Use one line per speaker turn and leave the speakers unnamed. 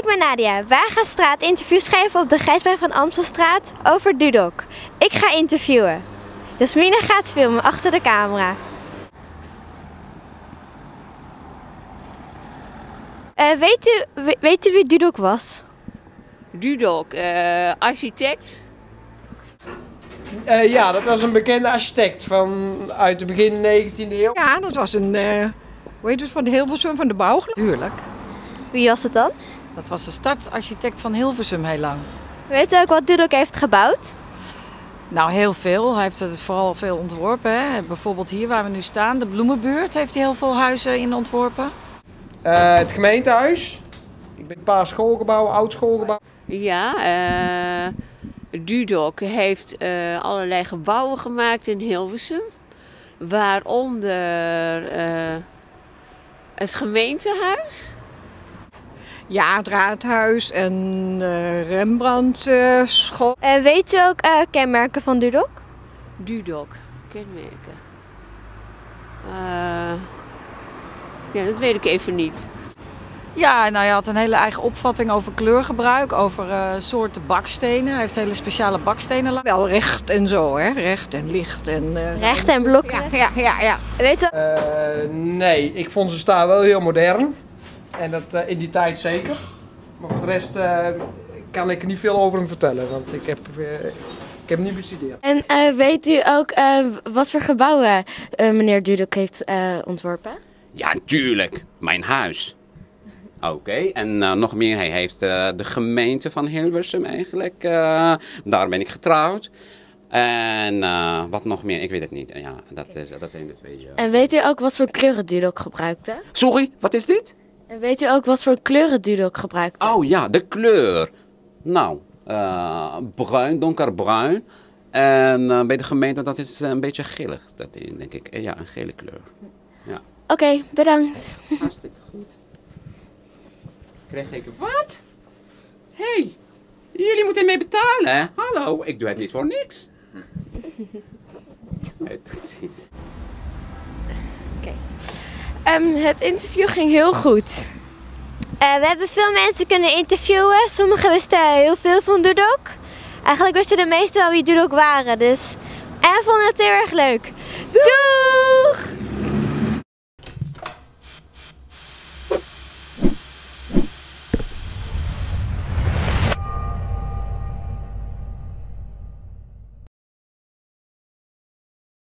Ik ben Nadia. Wij gaan straatinterviews geven op de Gijsbrecht van Amstelstraat over Dudok. Ik ga interviewen. Jasmine gaat filmen achter de camera. Weet u wie Dudok was?
Dudok, architect.
Ja, dat was een bekende architect uit het begin 19e eeuw.
Ja, dat was een, hoe heet het, van Hilversum, van de bouw.
Tuurlijk.
Wie was het dan?
Dat was de stadsarchitect van Hilversum heel lang.
Weet u ook wat Dudok heeft gebouwd?
Nou, heel veel. Hij heeft het vooral veel ontworpen. Hè. Bijvoorbeeld hier waar we nu staan, de Bloemenbuurt, heeft hij heel veel huizen in ontworpen.
Het gemeentehuis. Ik ben een paar schoolgebouwen, oud schoolgebouw.
Ja, Dudok heeft allerlei gebouwen gemaakt in Hilversum. Waaronder het gemeentehuis.
Ja, het raadhuis en Rembrandt school.
Weet u ook kenmerken van Dudok?
Dudok, kenmerken. Ja, dat weet ik even niet.
Ja, nou, hij had een hele eigen opvatting over kleurgebruik, over soorten bakstenen. Hij heeft hele speciale bakstenen.
Wel recht en zo, hè? Recht en licht en...
Recht en blokken.
Ja.
Weet u?
Nee, ik vond ze staan wel heel modern. En dat in die tijd zeker. Maar voor de rest kan ik er niet veel over hem vertellen, want ik heb hem niet bestudeerd.
En weet u ook wat voor gebouwen meneer Dudok heeft ontworpen?
Ja, tuurlijk. Mijn huis. Oké, en nog meer. Hij heeft de gemeente van Hilversum eigenlijk. Daar ben ik getrouwd. En wat nog meer? Ik weet het niet. Ja, dat zijn de twee.
En weet u ook wat voor kleuren Dudok gebruikte?
Sorry, wat is dit?
En weet u ook wat voor kleuren Dudok gebruikte?
Oh ja, de kleur. Nou, bruin, donkerbruin. En bij de gemeente, dat is een beetje gelig. Dat denk ik. Ja, een gele kleur. Ja.
Oké, bedankt.
Hartstikke goed. Krijg ik wat? Hey, jullie moeten mee betalen, hè? Hallo, ik doe het niet voor niks. Tot ziens.
Oké. Het interview ging heel goed. We hebben veel mensen kunnen interviewen. Sommigen wisten heel veel van Dudok. Eigenlijk wisten de meesten wel wie Dudok waren. Dus... En vonden het heel erg leuk. Doei!